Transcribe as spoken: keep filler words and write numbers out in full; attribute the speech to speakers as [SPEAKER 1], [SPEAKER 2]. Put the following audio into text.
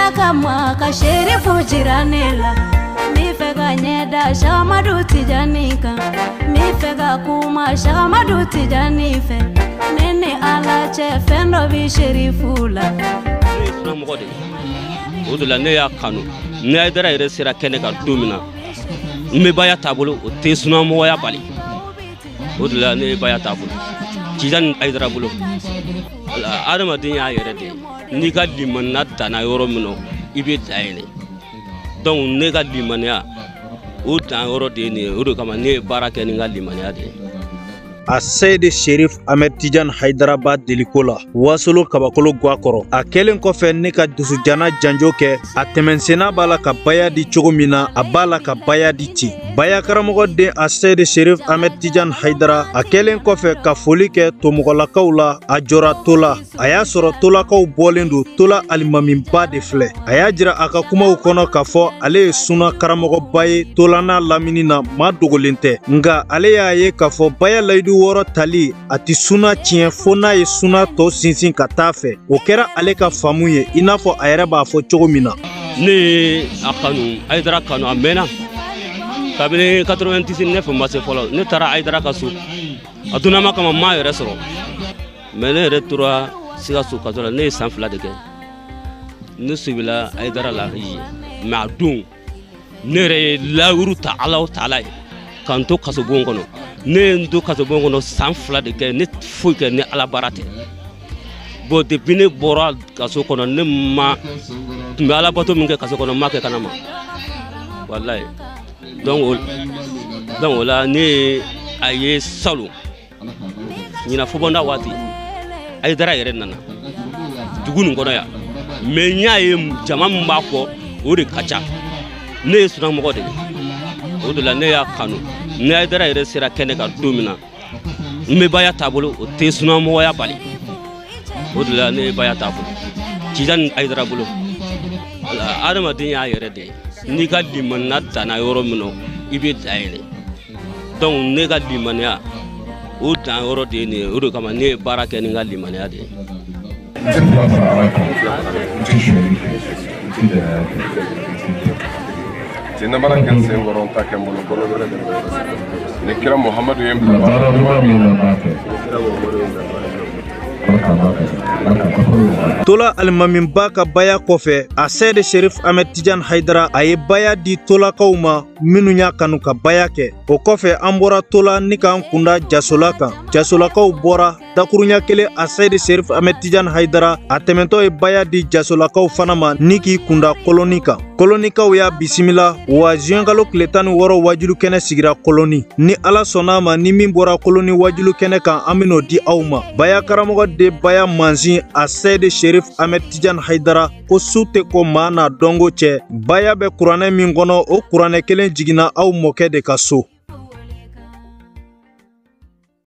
[SPEAKER 1] Nila kama kasherifu jiranela Mifega nyeda Shamadu Tijanika Mifega kuma Shamadu Tijanife Nene ala che fendo vi sherifula
[SPEAKER 2] Odula ne ya kanu ne Haidara yɛrɛ sera kɛnɛ kan don min na n bɛ baya taabolo o tɛ sunamɔgɔya bali o de la ne ye baya taabolo Tijani Haidara bolo adamaden y'a yɛrɛ de n'i ka limaniya danna yɔrɔ min na i bɛ dan yen donc ne ka limaniya o dan yɔrɔ de ye nin ye o de kama ne ye baara kɛ ni n ka limaniya de ye.
[SPEAKER 3] A Seydi Cherif Ahmed Tidiane Haidara ba deliko la Wasolo kabakolo guakoro a kelen kɔfɛ ne ka dusujana janjo kɛ a tɛmɛsenna b'a la ka baya di cogo min na a b'a la ka baya di ten baya karamɔgɔ den a Seydi Cherif Ahmed Tidiane Haidara a kelen kɔfɛ ka foli kɛ tomɔgɔlakaw la a jɔra tola a y'a sɔrɔ tolakaw bɔlen don tola alimamiba de filɛ a y'a jira a ka kumaw kɔnɔ k'a fɔ ale ye suna karamɔgɔba ye tolana lamini na maa dogolen tɛ nga ale y'a ye k'a fɔ baya layidu wɔrɔ tali a ti suna tiɲɛ fo n'a ye suna tɔ sinsin ka taa fɛ o kɛra ale ka faamu ye i n'a fɔ a yɛrɛ b'a fɔ cogo min na.
[SPEAKER 2] Ne ye a kanu Haidara kanu a mɛnna kabini quatre-vingt-dix-neuf ma se fɔlɔ ne taara Haidara ka so a dunnama kama n m'a yɛrɛ sɔrɔ mais ne yɛrɛ tora Sikaso kaso la ne ye san fila de kɛ ne subila Haidara la mais a don ne yɛrɛ ye layuru ta Alahu Taala ye k'an to kasobon kɔnɔ ne ye n to kasobon kɔnɔ san fila de kɛ ne foyi kɛ ni Ala baara tɛ bon depuis ne bɔra kaso kɔnɔ ne ma tun bɛ Ala bato min kɛ kaso kɔnɔ n m'a kɛ kana ma wallahi donc o donc o la ne a ye salon ɲina fobɔnda waati Haidara yɛrɛ nana dugu nin kɔnɔ yan mais n y'a ye jama min b'a kɔ o de ka ca ne ye sunamɔgɔ de ye o de la ne y'a kanu ne Haidara yɛrɛ sera kɛnɛ kan don min na n bɛ baya taabolo o tɛ sunamɔgɔya bali o de la ne ye baya taabolo Tijani Haidara bolo adamaden y'a yɛrɛ de ye n'i ka limaniya danna yɔrɔ min na i bɛ dan yen donc ne ka limaniya o dan yɔrɔ de ye nin ye o de kama ne ye baara kɛ ni n ka limaniya de ye.
[SPEAKER 4] Tinna bara kan sen waron ta kan bolo bolo bolo ne kira Muhammadu yem
[SPEAKER 3] Tola alimamiba ka baya kɔfɛ a Seydi Cherif Ahmed Tidiane Haidara a ye baya di tolakaw ma minnu y'a kanu ka baya kɛ o kɔfɛ an bɔra tola ni k'an kunda jasola kan jasolakaw bɔra dakurunya kelen a Seydi Cherif Ahmed Tidiane Haidara a tɛmɛtɔ ye baya di jasolakaw fana ma ni k'i kunda koloni kan kolonikaw y'a bisimila wa juin kalo tile tan ni wɔɔrɔ wajulu kɛnɛ sigira koloni ni Ala sɔnna ma ni min bɔra koloni wajulu kɛnɛ kan an ben'o di aw ma baya karamɔgɔ de baya manzin a Seydi Cherif Ahmed Tidiane Haidara ko su tɛ ko maa n'a dɔnko cɛ baya bɛ kuranɛ min kɔnɔ o kuranɛ kelen jiginna aw mɔkɛ de ka so